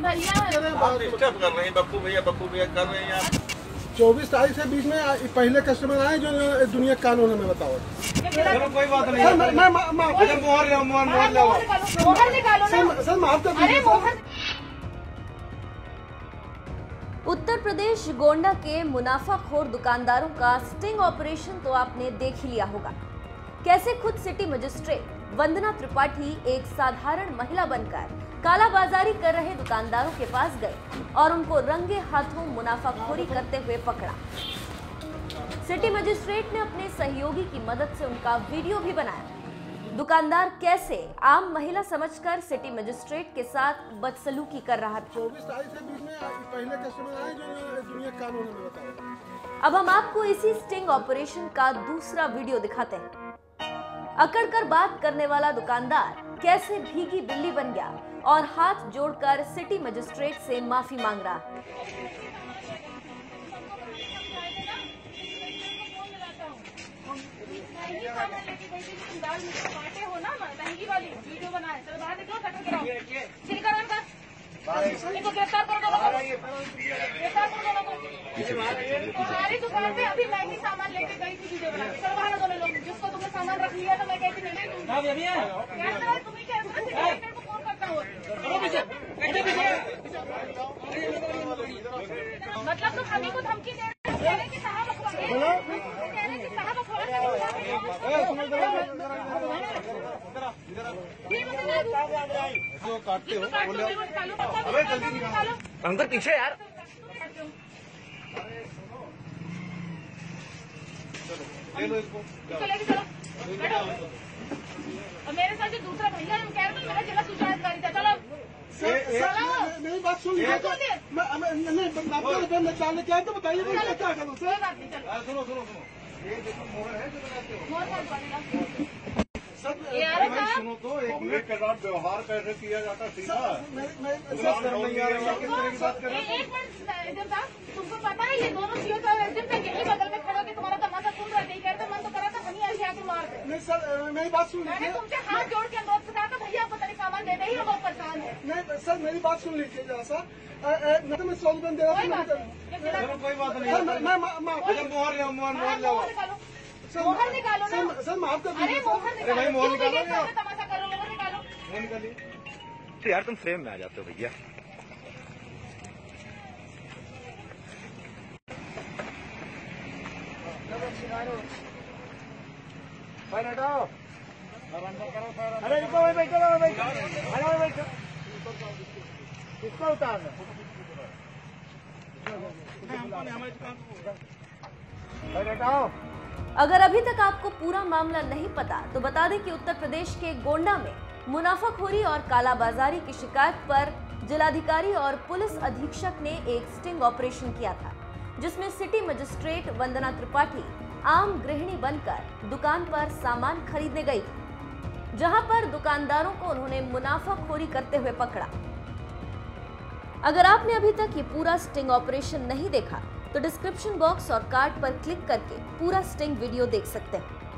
भैया डिस्टर्ब कर रहे हैं, बप्पू भैया कर रहे हैं आप। 24 तारीख से बीच में पहले कस्टमर आए जो दुनिया कानून में बताओ। चलो कोई बात नहीं, मैं मोहर निकालो सर माफ कर दीजिए। उत्तर प्रदेश गोंडा के मुनाफाखोर दुकानदारों का स्टिंग ऑपरेशन तो आपने देख ही लिया होगा। कैसे खुद सिटी मजिस्ट्रेट वंदना त्रिपाठी एक साधारण महिला बनकर कालाबाजारी कर रहे दुकानदारों के पास गए और उनको रंगे हाथों मुनाफाखोरी करते हुए पकड़ा। सिटी मजिस्ट्रेट ने अपने सहयोगी की मदद से उनका वीडियो भी बनाया। दुकानदार कैसे आम महिला समझकर सिटी मजिस्ट्रेट के साथ बदसलूकी कर रहा था। 24 तारीख से बीच में पहले कस्टमर आए जो दुनिया कानून में बताओ। अब हम आपको इसी स्टिंग ऑपरेशन का दूसरा वीडियो दिखाते हैं। अकड़कर बात करने वाला दुकानदार कैसे भीगी बिल्ली बन गया और हाथ जोड़कर सिटी मजिस्ट्रेट से माफी मांग रहा है। महंगी वाली वीडियो बनाए, चलो बाहर निकलो, कट कराओ, छिलकर इनको गिरफ्तार कर दो, गिरफ्तार कर दो। तुम्हारी दुकान पे अभी महंगी सामान लेके गई थी वीडियो बना के, चलो बाहर दोनों लोग, जिसको तुमने सामान रख लिया तो मैं कहती नहीं तुम्हें क्या को फोन करता हूँ। मतलब तुम अभी को धमकी दे रहे हो कि साहब काटते हो अंदर पीछे यार। ले लो इसको, चलो। और मेरे साथ जो दूसरा भैया हम कह रहे थे मेरा जिला सूचना अधिकारी था। चलो मेरी बात सुन लीजिए। डालने क्या है तो बताइए क्या करूँ सर। सुनो ये देखो मोहर है जो लगाते हो। सुनो तो, 1 मिनट के बाद व्यवहार कैसे किया जाता सीधा। तुमको पता है ये दोनों सीओ का यही बगल में खड़ा के तुम्हारा तमाशा सुन रहे थे, कहते मन तो करा था वहीं ऐसे आके मार दे। नहीं सर मेरी बात सुन लीजिए। तुमसे हाथ जोड़ के अनुरोध करा था भैया पता नहीं सामान दे दे ही बहुत परेशान है। नहीं सर मेरी बात सुन लीजिए जरा सा। मैं तो मैं 100 रुपये दे रहा चलो कोई बात नहीं, मोहर निकालो ना सर माफ कर अरे दीजिए। मोहर निकालो, मोहर निकालो, तमाशा करो, मोहर निकालो। तो यार तुम फ्रेम में आ जाते हो भैया। अरे बैठो किसको उतारना। अगर अभी तक आपको पूरा मामला नहीं पता तो बता दें कि उत्तर प्रदेश के गोंडा में मुनाफाखोरी और कालाबाजारी की शिकायत पर जिलाधिकारी और पुलिस अधीक्षक ने एक स्टिंग ऑपरेशन किया था, जिसमें सिटी मजिस्ट्रेट वंदना त्रिपाठी आम गृहिणी बनकर दुकान पर सामान खरीदने गई, जहां पर दुकानदारों को उन्होंने मुनाफाखोरी करते हुए पकड़ा। अगर आपने अभी तक ये पूरा स्टिंग ऑपरेशन नहीं देखा तो डिस्क्रिप्शन बॉक्स और कार्ड पर क्लिक करके पूरा स्टिंग वीडियो देख सकते हैं।